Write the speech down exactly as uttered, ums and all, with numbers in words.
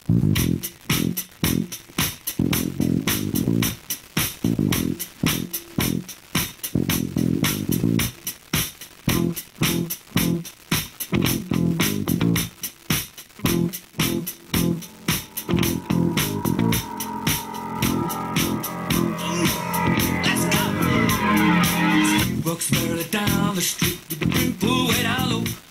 Walks further down the street with the brim pulled way down low.